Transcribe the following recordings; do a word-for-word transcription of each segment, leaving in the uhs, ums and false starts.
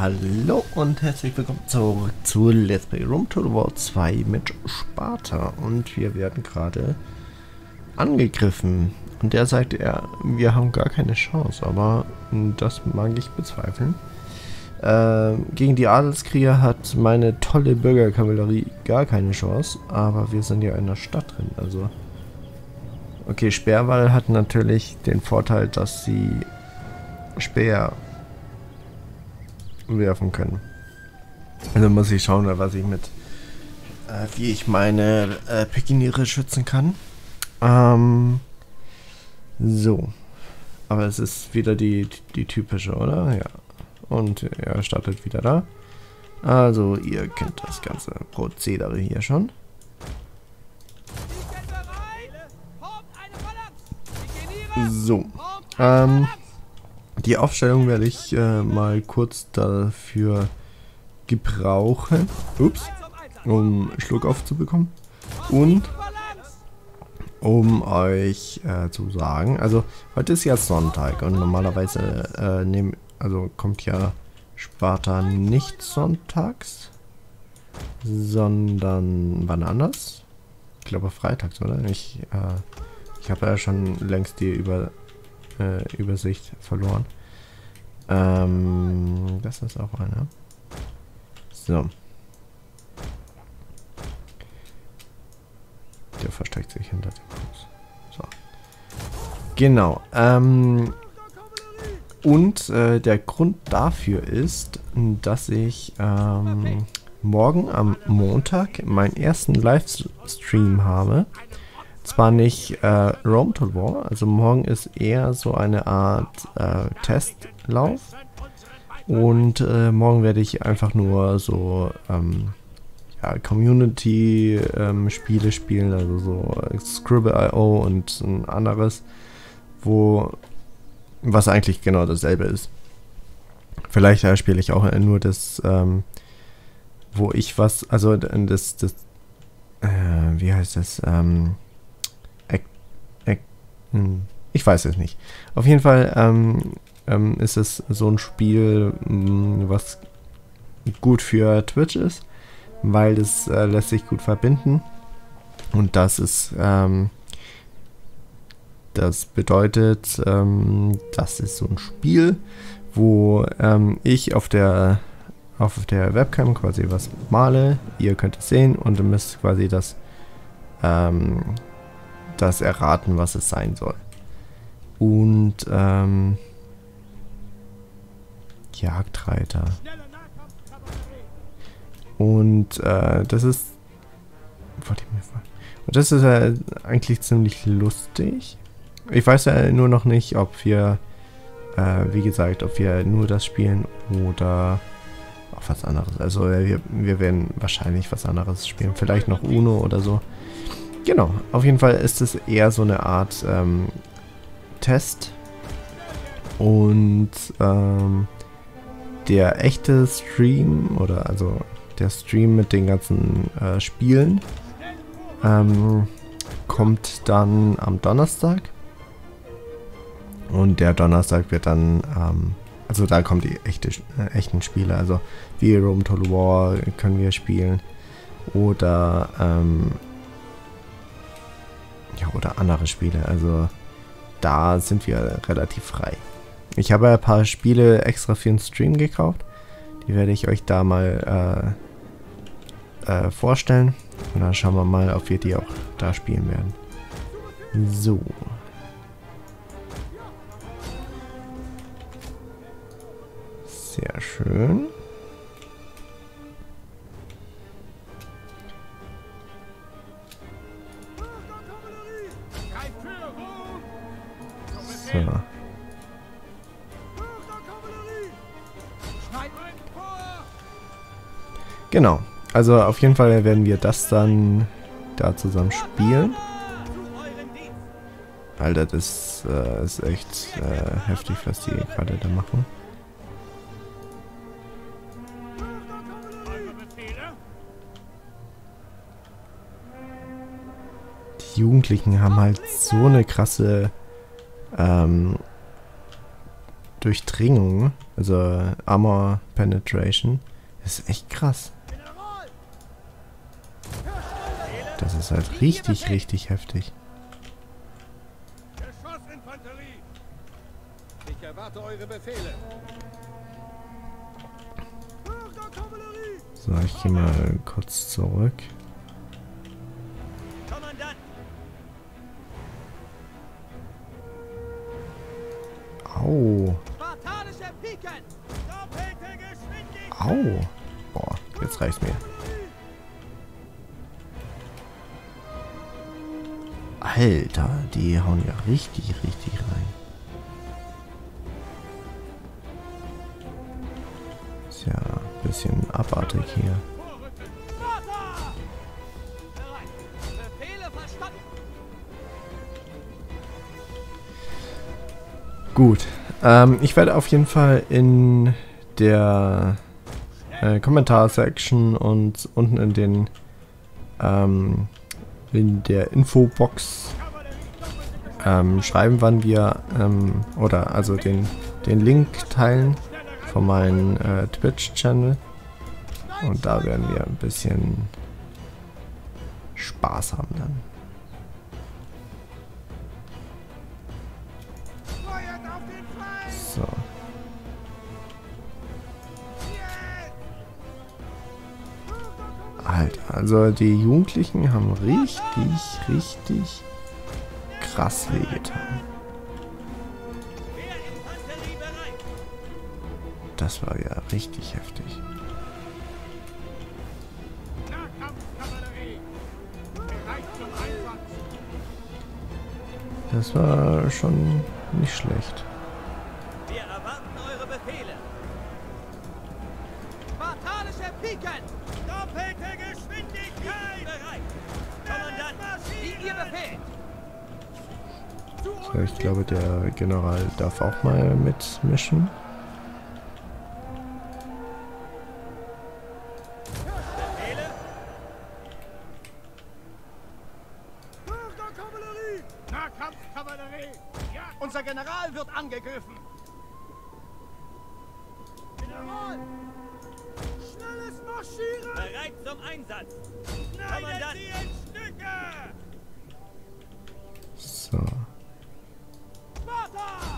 Hallo und herzlich willkommen zurück zu Let's Play Rome Total War zwei mit Sparta. Und wir werden gerade angegriffen. Und der sagt, er, wir haben gar keine Chance, aber das mag ich bezweifeln. Äh, gegen die Adelskrieger hat meine tolle Bürgerkavallerie gar keine Chance, aber wir sind ja in der Stadt drin, also... Okay, Speerwall hat natürlich den Vorteil, dass sie Speer werfen können. Also muss ich schauen, was ich mit, äh, wie ich meine äh, Pikiniere schützen kann. Ähm, so. Aber es ist wieder die, die typische, oder? Ja. Und er startet wieder da. Also, ihr kennt das ganze Prozedere hier schon. So. Ähm... Die Aufstellung werde ich äh, mal kurz dafür gebrauchen, ups, um Schluck aufzubekommen und um euch äh, zu sagen, also heute ist ja Sonntag und normalerweise äh, nehm, also kommt ja Sparta nicht sonntags, sondern wann anders? Ich glaube freitags, oder? Ich, äh, ich habe ja schon längst die über Äh, Übersicht verloren. Ähm, das ist auch einer. So. Der versteckt sich hinter dem Haus. So. Genau. Ähm, und äh, der Grund dafür ist, dass ich ähm, morgen am Montag meinen ersten Livestream habe. Zwar nicht äh, Rome Total War, also morgen ist eher so eine Art äh, Testlauf und äh, morgen werde ich einfach nur so ähm, ja, Community-Spiele ähm, spielen, also so Scribble Punkt i o und ein anderes, wo was eigentlich genau dasselbe ist. Vielleicht äh, spiele ich auch nur das, ähm, wo ich was, also das, das äh, wie heißt das, ähm, ich weiß es nicht. Auf jeden Fall ähm, ähm, ist es so ein Spiel, mh, was gut für Twitch ist, weil es äh, lässt sich gut verbinden. Und das ist, ähm, das bedeutet, ähm, das ist so ein Spiel, wo ähm, ich auf der auf der Webcam quasi was male. Ihr könnt es sehen und ihr müsst quasi das ähm, das erraten, was es sein soll. Und ähm, Jagdreiter. Und äh, das ist und das ist äh, eigentlich ziemlich lustig. Ich weiß ja nur noch nicht, ob wir äh, wie gesagt, ob wir nur das spielen oder auch was anderes. Also wir, wir werden wahrscheinlich was anderes spielen. Vielleicht noch Uno oder so. Genau, auf jeden Fall ist es eher so eine Art ähm, Test und ähm, der echte Stream oder also der Stream mit den ganzen äh, Spielen ähm, kommt dann am Donnerstag und der Donnerstag wird dann, ähm, also da kommen die echte, äh, echten Spiele, also wie Rome Total War können wir spielen oder ähm, ja, oder andere Spiele, also da sind wir relativ frei. Ich habe ein paar Spiele extra für den Stream gekauft, die werde ich euch da mal äh, äh, vorstellen und dann schauen wir mal, ob wir die auch da spielen werden. So. Sehr schön. So. Genau, also auf jeden Fall werden wir das dann da zusammen spielen. Alter, das äh, ist echt äh, heftig, was die gerade da machen. Die Jugendlichen haben halt so eine krasse ähm, Durchdringung, also Armor Penetration, ist echt krass. Das ist halt richtig, richtig heftig. Geschossinfanterie! Ich erwarte eure Befehle. So, ich gehe mal kurz zurück. Kommandant! Au. Spartanische Piken! Doppelte Geschwindigkeit! Au. Boah, jetzt reicht's mir. Alter, die hauen ja richtig, richtig rein. Ist ja ein bisschen abartig hier. Sparta! Bereit! Befehle verstanden! Gut, ähm, ich werde auf jeden Fall in der äh, Kommentarsection und unten in den ähm, in der Infobox ähm, schreiben, wann wir ähm, oder also den den Link teilen von meinem äh, Twitch-Channel, und da werden wir ein bisschen Spaß haben dann. So. Alter, also die Jugendlichen haben richtig, richtig krass wehgetan. Infanterie bereit! Das war ja richtig heftig. Nahkampfkavallerie! Bereit zum Einsatz! Das war schon nicht schlecht. Wir erwarten eure Befehle! Spartanische Piken! Doppelte Geschwindigkeit! Bereit! Kommandant, wie ihr befehlt! So, ich glaube, der General darf auch mal mitmischen. Befehle? Bürgerkavallerie! Nahkampfkavallerie! Ja! Unser General wird angegriffen! General! Schnelles Marschieren! Bereit zum Einsatz! Schneidet sie in Stücke! So. Sparta!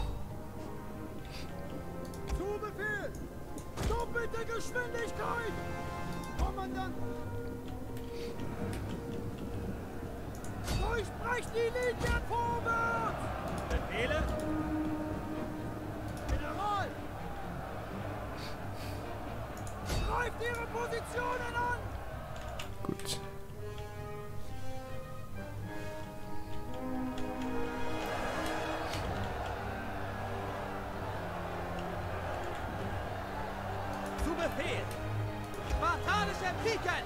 Zu Befehl! Doppelte Geschwindigkeit! Kommandant! Durchbrecht die Linien vorwärts! Befehle? General! Greift ihre Positionen an! Gut. Zu Befehl! Spartanische Piken!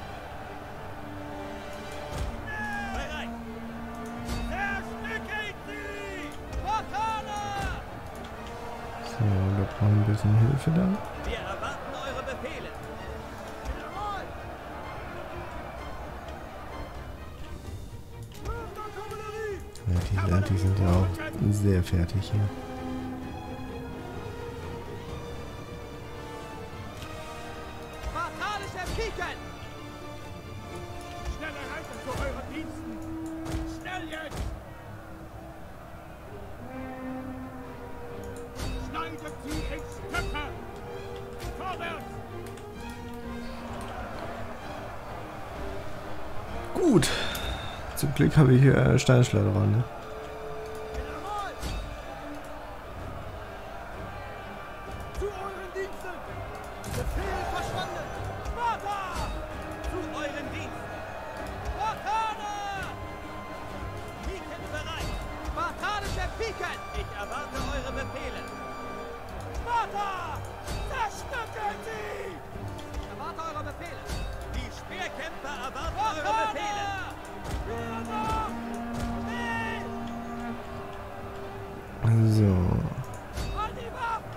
Bereit! Zerstückelt sie! Spartaner! So, wir brauchen ein bisschen Hilfe da. Wir erwarten eure Befehle! General! Bürgerkavallerie! Ja, die, die sind ja auch sehr fertig hier. Spartanische Piken! Schnelle Reiter zu euren Diensten! Schnell jetzt! Schneidet sie in Stücke! Vorwärts! Gut. Zum Glück habe ich hier äh, Steinschleuderer, ne? General! Zu euren Diensten! Befehl verstanden! Sparta! Zu euren Diensten! Spartaner! Piken bereit! Spartanische Piken! Ich erwarte eure Befehle! Sparta! Zerstückelt sie! Ich erwarte eure Befehle! Die Speerkämpfer erwarten eure Befehle! So. An die Waffen!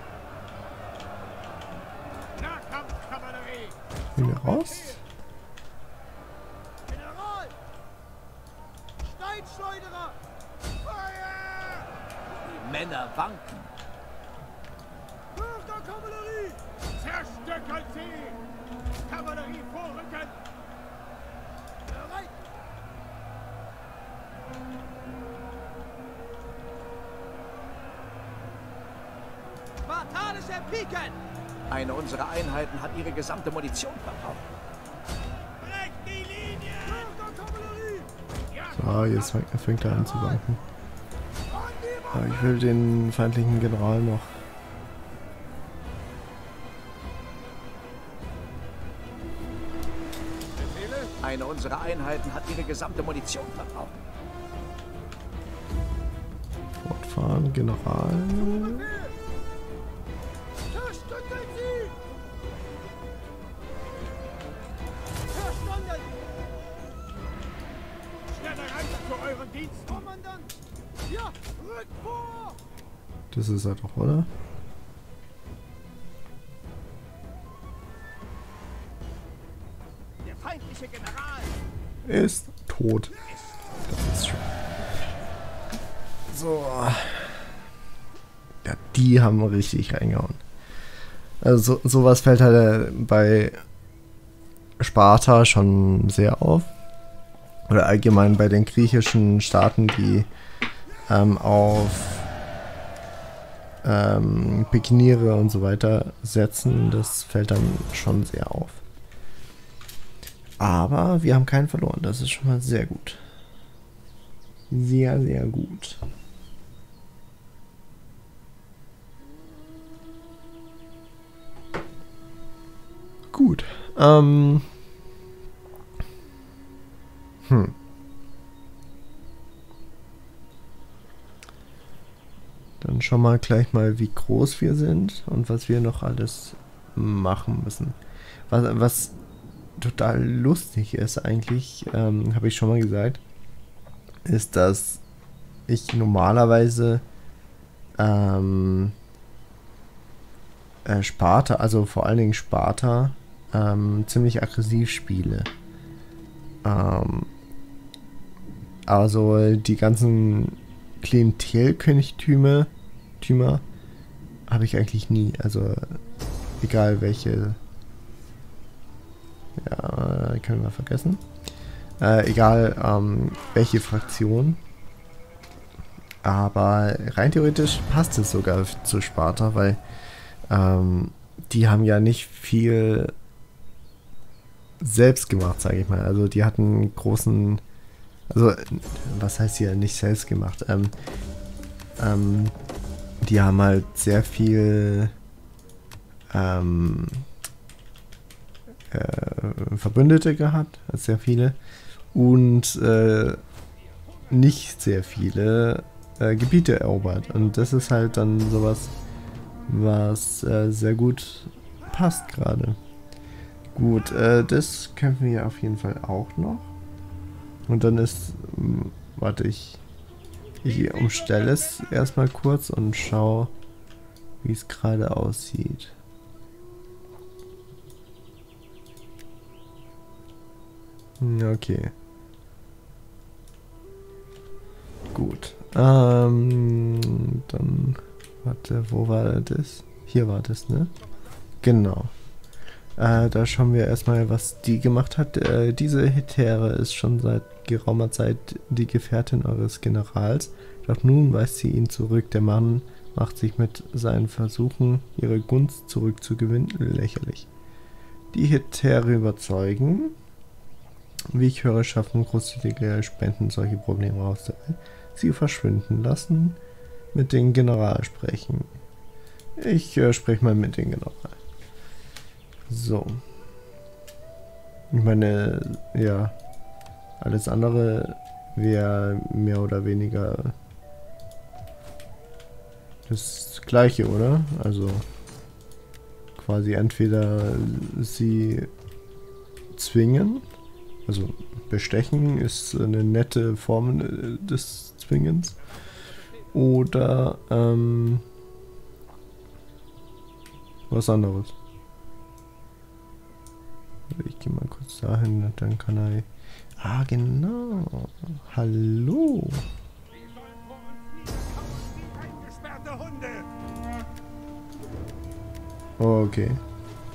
Nahkampfkavallerie! Wieder raus. General! Steinschleuderer! Feuer! Die Männer wanken. Zerstückelt sie! Kavallerie vorrücken! Bereit! Spartanische Piken! Eine unserer Einheiten hat ihre gesamte Munition verbraucht. Brecht die Linie! Kavallerie! So, jetzt fängt, fängt er an zu wanken. Aber ich will den feindlichen General noch. Eine unserer Einheiten hat ihre gesamte Munition verbraucht. Fortfahren, General. Zerstückelt sie! Verstanden! Schneller Reiter zu euren Dienst! Kommandant! Ja, rückt vor! Das ist er doch, oder? Der feindliche General! Ist tot. Das ist schön. So. Ja, die haben richtig reingehauen. Also so, sowas fällt halt bei Sparta schon sehr auf. Oder allgemein bei den griechischen Staaten, die ähm, auf ähm, Pikiniere und so weiter setzen. Das fällt dann schon sehr auf. Aber wir haben keinen verloren. Das ist schon mal sehr gut. Sehr, sehr gut. Gut. Ähm. Hm. Dann schon mal gleich mal, wie groß wir sind und was wir noch alles machen müssen. Was, was total lustig ist eigentlich, ähm, habe ich schon mal gesagt, ist, dass ich normalerweise ähm, äh, Sparta, also vor allen Dingen Sparta, ähm, ziemlich aggressiv spiele. Ähm, also die ganzen Klientelkönigtümer Tümer habe ich eigentlich nie. Also egal welche. Ja, können wir vergessen. Äh, egal ähm, welche Fraktion. Aber rein theoretisch passt es sogar zu Sparta, weil ähm, die haben ja nicht viel selbst gemacht, sage ich mal. Also die hatten großen, also was heißt hier nicht selbst gemacht? Ähm, ähm, die haben halt sehr viel ähm, äh, Verbündete gehabt, sehr viele, und äh, nicht sehr viele äh, Gebiete erobert. Und das ist halt dann sowas, was äh, sehr gut passt gerade. Gut, äh, das können wir auf jeden Fall auch noch. Und dann ist, mh, warte, ich, ich umstelle es erstmal kurz und schaue, wie es gerade aussieht. Okay. Gut. Ähm, dann, warte, wo war das? Hier war das, ne? Genau. Äh, da schauen wir erstmal, was die gemacht hat. Äh, diese Hetäre ist schon seit geraumer Zeit die Gefährtin eures Generals. Doch nun weist sie ihn zurück. Der Mann macht sich mit seinen Versuchen, ihre Gunst zurückzugewinnen, lächerlich. Die Hetäre überzeugen. Wie ich höre, schaffen großzügige Spenden solche Probleme aus der Welt. Sie verschwinden lassen. Mit dem General sprechen. Ich äh, spreche mal mit dem General. So. Ich meine, ja, alles andere wäre mehr oder weniger das Gleiche, oder? Also quasi entweder sie zwingen, also bestechen ist eine nette Form des Zwingens, oder ähm, was anderes. Ich gehe mal kurz dahin und dann kann er... Ah, genau. Hallo. Okay.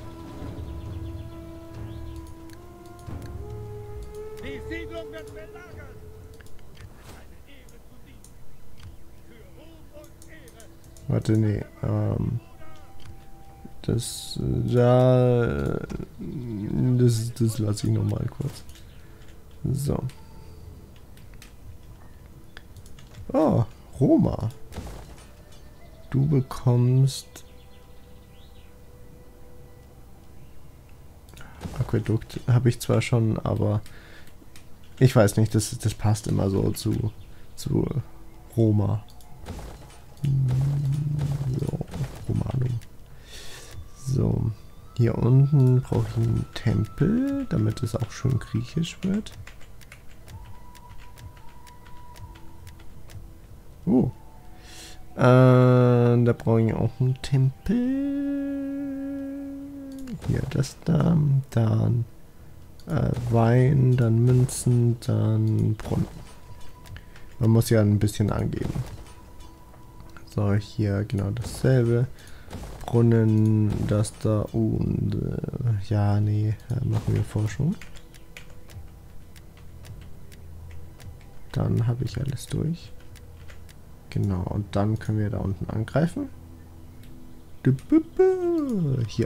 Warte, nee. Ähm, das, da, das, das lasse ich nochmal kurz. So. Oh, Roma. Du bekommst Aquädukt. Habe ich zwar schon, aber ich weiß nicht, das, das passt immer so zu, zu Roma. So, Romanum. So, hier unten brauche ich einen Tempel, damit es auch schön griechisch wird. Oh. Äh, da brauche ich auch einen Tempel. Hier, das da. Dann äh, Wein, dann Münzen, dann Brunnen. Man muss ja ein bisschen angeben. So, hier genau dasselbe. Brunnen, das da und äh, ja, nee, machen wir Forschung. Dann habe ich alles durch. Genau, und dann können wir da unten angreifen. Hier.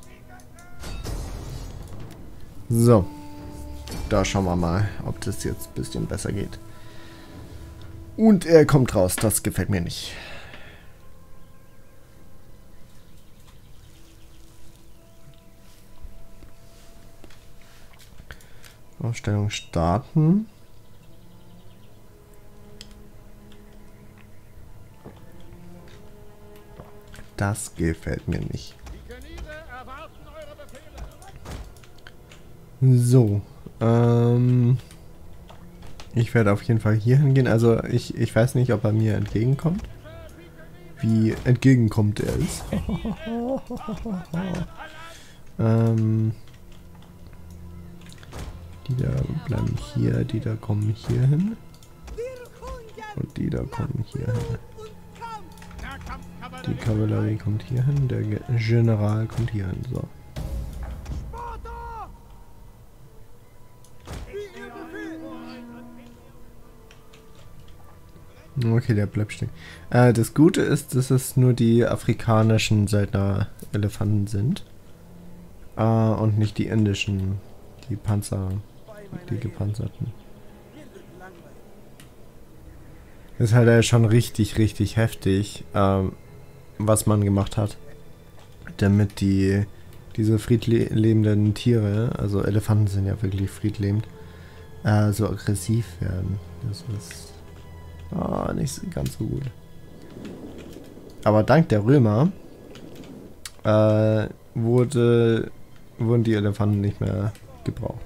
So. Da schauen wir mal, ob das jetzt ein bisschen besser geht. Und er kommt raus, das gefällt mir nicht. Ausstellung starten. Das gefällt mir nicht. So. Ähm, ich werde auf jeden Fall hier hingehen. Also ich, ich weiß nicht, ob er mir entgegenkommt. Wie entgegenkommt er ist. ähm, die da bleiben hier, die da kommen hier hin. Und die da kommen hier hin. Die Kavallerie kommt hier hin, der General kommt hier hin. So. Okay, der bleibt stehen. Äh, das Gute ist, dass es nur die afrikanischen Söldner-Elefanten sind. Äh, und nicht die indischen, die Panzer, die gepanzerten. Das ist halt äh, schon richtig, richtig heftig, ähm, was man gemacht hat, damit die diese friedlebenden Tiere, also Elefanten sind ja wirklich friedlebend, äh, so aggressiv werden. Das ist oh, nicht ganz so gut. Aber dank der Römer äh, wurde, wurden die Elefanten nicht mehr gebraucht.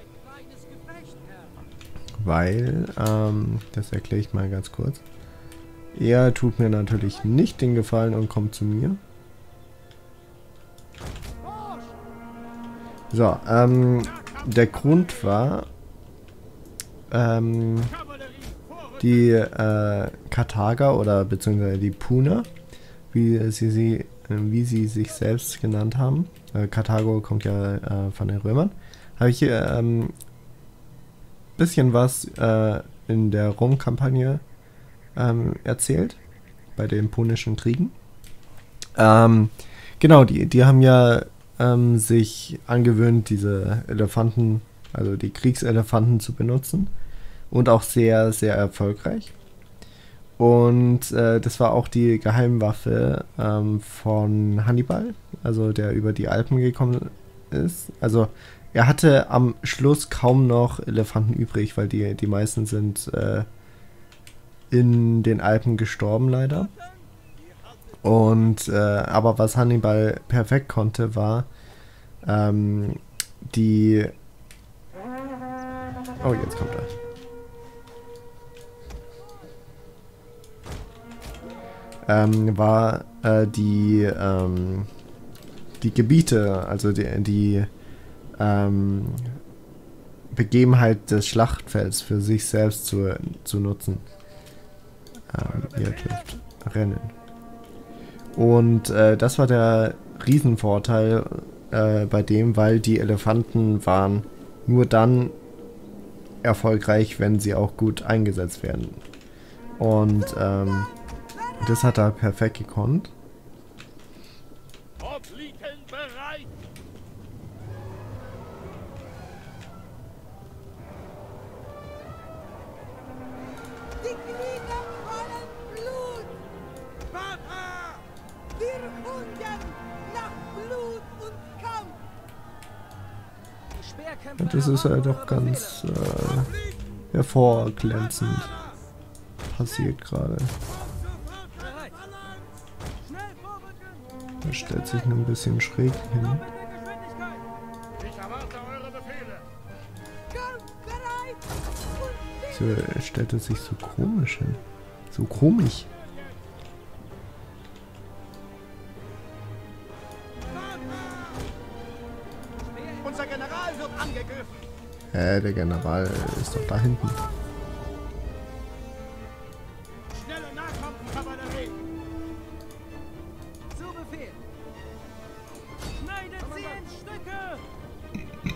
Weil, ähm, das erkläre ich mal ganz kurz. Er tut mir natürlich nicht den Gefallen und kommt zu mir. So, ähm, der Grund war, ähm, die äh, Karthager oder beziehungsweise die Puner, wie sie, sie, äh, wie sie sich selbst genannt haben. Äh, Karthago kommt ja äh, von den Römern. Habe ich hier ähm, bisschen was äh, in der Rom-Kampagne ähm, erzählt, bei den Punischen Kriegen. Ähm, genau, die, die haben ja ähm, sich angewöhnt, diese Elefanten, also die Kriegselefanten zu benutzen. Und auch sehr, sehr erfolgreich. Und äh, das war auch die Geheimwaffe ähm, von Hannibal, also der über die Alpen gekommen ist. Also er hatte am Schluss kaum noch Elefanten übrig, weil die, die meisten sind äh, in den Alpen gestorben leider. Und äh, aber was Hannibal perfekt konnte, war ähm, die... Oh, jetzt kommt er. Ähm, war äh, die ähm, die Gebiete, also die, die ähm, Begebenheit des Schlachtfelds für sich selbst zu, zu nutzen. Ähm, ihr dürft rennen. Und äh, das war der Riesenvorteil äh, bei dem, weil die Elefanten waren nur dann erfolgreich, wenn sie auch gut eingesetzt werden. Und ähm, Das hat er perfekt gekonnt. Hopliten bereit! Die Glieder wollen Blut! Sparta! Wir hungern nach Blut und Kampf! Die Speerkämpfer Das ist ja erwarten doch eure ganz Befehle. äh, hervorglänzend passiert gerade. Bereit. Schnell vorrücken. Er stellt sich ein bisschen schräg hin. Doppelte Geschwindigkeit. Ich erwarte eure Befehle! Kampfbereit und So, er stellt es sich so komisch hin. So komisch. Unser General wird angegriffen! Hä, der General ist doch da hinten. Schnelle Nahkampfkavallerie! Zu Befehl. Schneidet sie in Stücke.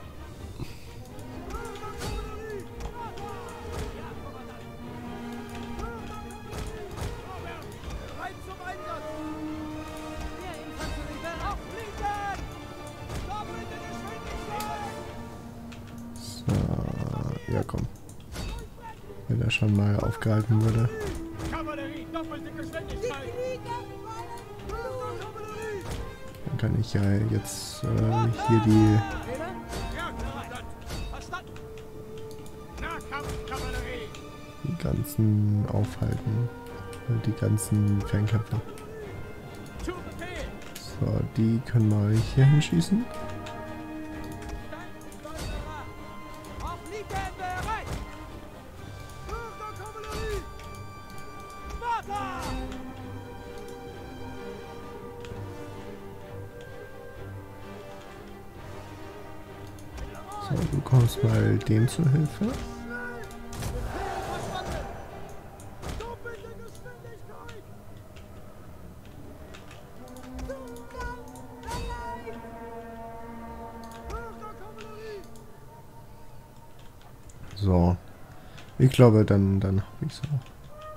Bereit zum Einsatz! Der Infanterie bereit. Fliegen! Doppelte Geschwindigkeit! So, ja komm. Wenn er schon mal aufgehalten wurde. Kavallerie, doppelte Geschwindigkeit! Glieder wollen Blut! Dann kann ich ja jetzt äh, hier die Fehler? Ja, Kommandant! Verstanden! Nahkampfkavallerie! die ganzen aufhalten. Äh, Die ganzen Fernkämpfer. Zu Befehl! So, die können wir hier hinschießen. Hopliten bereit. Kavallerie! Sparta! So, du kommst mal dem zur Hilfe. Verstanden! Doppelte Geschwindigkeit! Zum Kampf bereit! Kavallerie! So. Ich glaube, dann, dann habe ich es auch.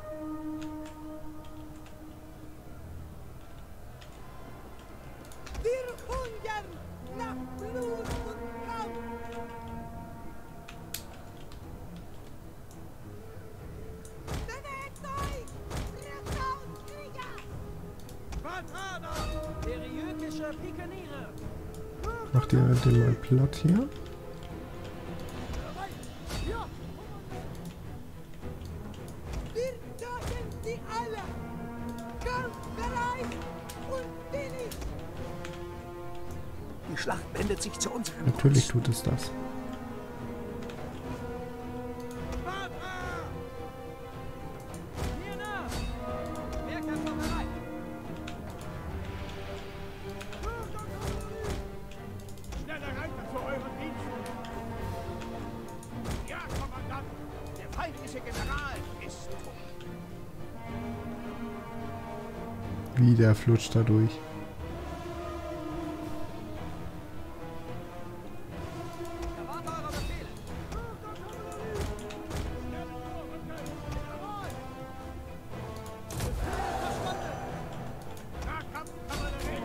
Wir hungern nach Blut und Kampf! Bewegt euch! Rückauskrieger! Spartaner! Periökische Pikaniere. Macht ihr den mal platt hier? Wir töten sie alle! Kampfbereit und willig! Die Schlacht wendet sich zu unserem Natürlich Gunsten. tut es das. Sparta! Hier nach. Wehrkämpfer bereit. Schnelle Reiter zu euren Diensten! Ja, Kommandant! Der feindliche General ist tot! Wie der flutscht da durch. Erwarte eure Befehle. Nahkampfkavallerie!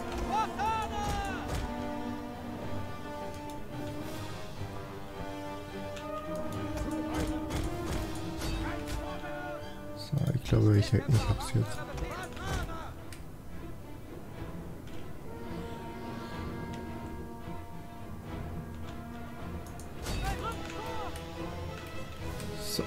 So, ich glaube, ich, ich hab's jetzt. So.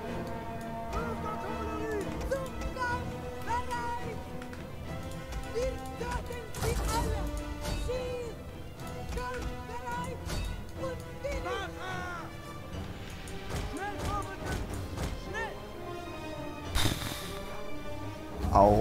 Zum Kampf bereit! Wir töten sie alle! Ziel! Kampfbereit und willig! Schnell vorrücken. Schnell. Au.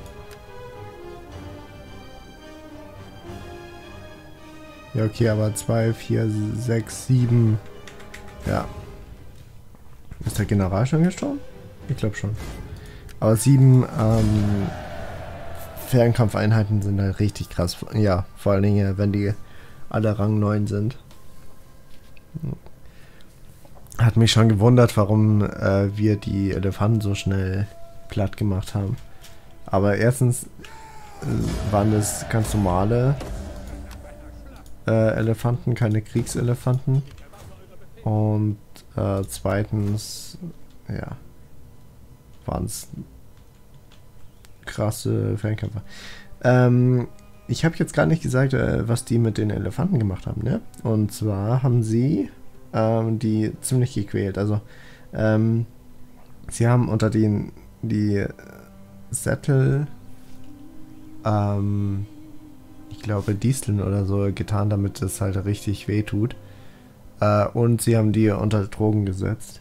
Ja, okay, aber zwei, vier, sechs, sieben. Ja. Ist der General schon gestorben? Ich glaube schon. Aber sieben ähm, Fernkampfeinheiten sind halt richtig krass. Ja, vor allen Dingen, wenn die alle Rang neun sind. Hat mich schon gewundert, warum äh, wir die Elefanten so schnell platt gemacht haben. Aber erstens äh, waren das ganz normale äh, Elefanten, keine Kriegselefanten. Und äh, zweitens, ja, waren es krasse Fernkämpfer. Ähm, ich habe jetzt gar nicht gesagt, äh, was die mit den Elefanten gemacht haben, ne? Und zwar haben sie ähm, die ziemlich gequält. Also, ähm, sie haben unter den die Sättel, ähm, ich glaube Disteln oder so getan, damit es halt richtig weh tut. Äh, und sie haben die unter Drogen gesetzt.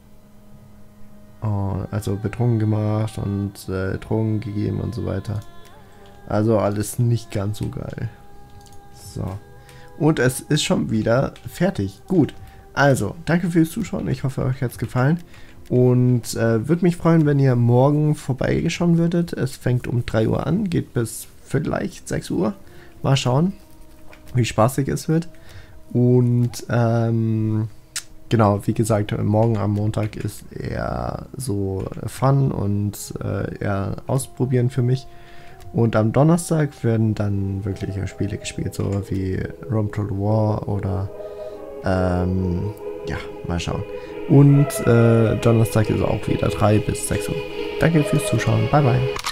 Oh, also betrunken gemacht und äh, Drogen gegeben und so weiter. Also alles nicht ganz so geil. So. Und es ist schon wieder fertig. Gut. Also, danke fürs Zuschauen. Ich hoffe, euch hat es gefallen. Und äh, würde mich freuen, wenn ihr morgen vorbeigeschaut würdet. Es fängt um drei Uhr an, geht bis vielleicht sechs Uhr. Mal schauen, wie spaßig es wird. Und ähm, genau, wie gesagt, morgen am Montag ist eher so Fun und äh, eher ausprobieren für mich. Und am Donnerstag werden dann wirkliche Spiele gespielt, so wie Rome Total War oder ähm, ja, mal schauen. Und äh, Donnerstag ist auch wieder drei bis sechs Uhr. Danke fürs Zuschauen. Bye bye.